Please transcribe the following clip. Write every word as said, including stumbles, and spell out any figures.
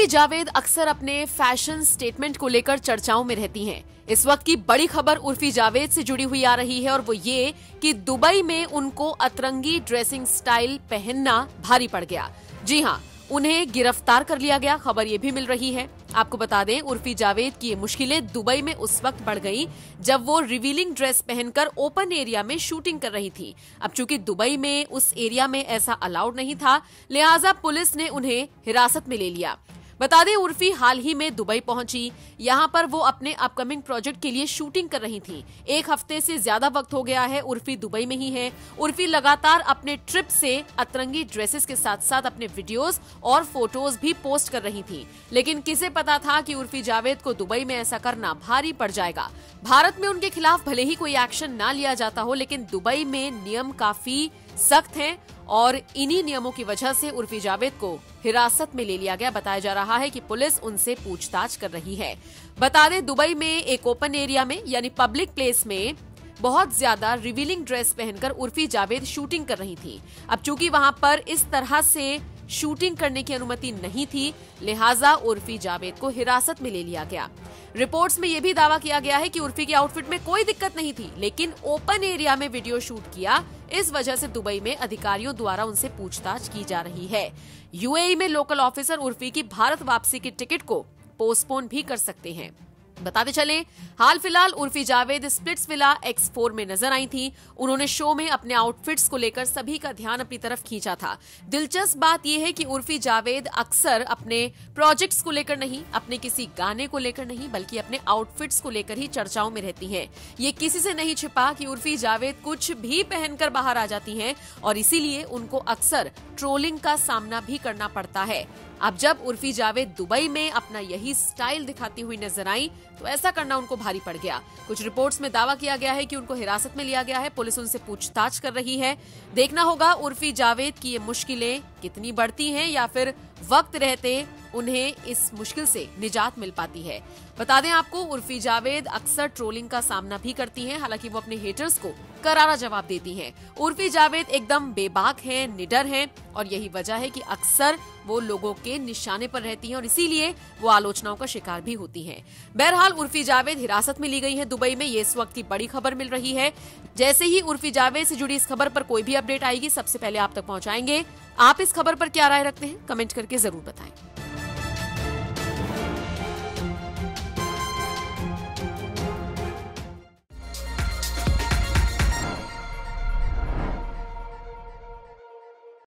जावेद अक्सर अपने fashion statement को लेकर चर्चाओं में रहती हैं। इस वक्त की बड़ी खबर उर्फी जावेद से जुड़ी हुई आ रही है और वो ये कि दुबई में उनको अतरंगी ड्रेसिंग स्टाइल पहनना भारी पड़ गया। जी हां, उन्हें गिरफ्तार कर लिया गया, खबर ये भी मिल रही है। आपको बता दें, उर्फी जावेद की ये मुश्किलें दुबई में उस वक्त बढ़ गईं जब वो रिवीलिंग ड्रेस पहनकर ओपन एरिया में शूटिंग कर रही थी। अब चूंकि दुबई में उस एरिया में ऐसा अलाउड नहीं था, लिहाजा पुलिस ने उन्हें हिरासत में ले लिया। बता दें, उर्फी हाल ही में दुबई पहुंची। यहां पर वो अपने अपकमिंग प्रोजेक्ट के लिए शूटिंग कर रही थी। एक हफ्ते से ज्यादा वक्त हो गया है, उर्फी दुबई में ही है। उर्फी लगातार अपने ट्रिप से अतरंगी ड्रेसेस के साथ साथ अपने वीडियोस और फोटोज भी पोस्ट कर रही थी। लेकिन किसे पता था कि उर्फी जावेद को दुबई में ऐसा करना भारी पड़ जाएगा। भारत में उनके खिलाफ भले ही कोई एक्शन ना लिया जाता हो, लेकिन दुबई में नियम काफी सख्त हैं और इन्हीं नियमों की वजह से उर्फी जावेद को हिरासत में ले लिया गया। बताया जा रहा है कि पुलिस उनसे पूछताछ कर रही है। बता दें, दुबई में एक ओपन एरिया में यानी पब्लिक प्लेस में बहुत ज्यादा रिवीलिंग ड्रेस पहनकर उर्फी जावेद शूटिंग कर रही थी। अब चूंकि वहां पर इस तरह से शूटिंग करने की अनुमति नहीं थी, लिहाजा उर्फी जावेद को हिरासत में ले लिया गया। रिपोर्ट्स में यह भी दावा किया गया है कि उर्फी के आउटफिट में कोई दिक्कत नहीं थी, लेकिन ओपन एरिया में वीडियो शूट किया, इस वजह से दुबई में अधिकारियों द्वारा उनसे पूछताछ की जा रही है। यूएई में लोकल ऑफिसर उर्फी की भारत वापसी की टिकट को पोस्टपोन भी कर सकते हैं। बताते चले, हाल फिलहाल Urfi Javed Splitsvilla X four में नजर आई थी। उन्होंने शो में अपने आउटफिट्स को लेकर सभी का ध्यान अपनी तरफ खींचा था। दिलचस्प बात यह है कि उर्फी जावेद अक्सर अपने प्रोजेक्ट्स को लेकर नहीं, अपने किसी गाने को लेकर नहीं, बल्कि अपने आउटफिट्स को लेकर ही चर्चाओं में रहती हैं। ये किसी से नहीं छिपा कि उर्फी जावेद कुछ भी पहनकर बाहर आ जाती हैं और इसीलिए उनको अक्सर ट्रोलिंग का सामना भी करना पड़ता है। अब जब उर्फी जावेद दुबई में अपना यही स्टाइल दिखाती हुई नजर आई, तो ऐसा करना उनको भारी पड़ गया। कुछ रिपोर्ट्स में दावा किया गया है कि उनको हिरासत में लिया गया है, पुलिस उनसे पूछताछ कर रही है। देखना होगा उर्फी जावेद की ये मुश्किलें कितनी बढ़ती हैं या फिर वक्त रहते उन्हें इस मुश्किल से निजात मिल पाती है। बता दें आपको, उर्फी जावेद अक्सर ट्रोलिंग का सामना भी करती हैं, हालांकि वो अपने हेटर्स को करारा जवाब देती हैं। उर्फी जावेद एकदम बेबाक हैं, निडर हैं और यही वजह है कि अक्सर वो लोगों के निशाने पर रहती हैं और इसीलिए वो आलोचनाओं का शिकार भी होती हैं। बहरहाल उर्फी जावेद हिरासत में ली गई है दुबई में, ये इस वक्त की बड़ी खबर मिल रही है। जैसे ही उर्फी जावेद से जुड़ी इस खबर पर कोई भी अपडेट आएगी, सबसे पहले आप तक पहुंचाएंगे। आप इस खबर पर क्या राय रखते हैं, कमेंट करके जरूर बताएं।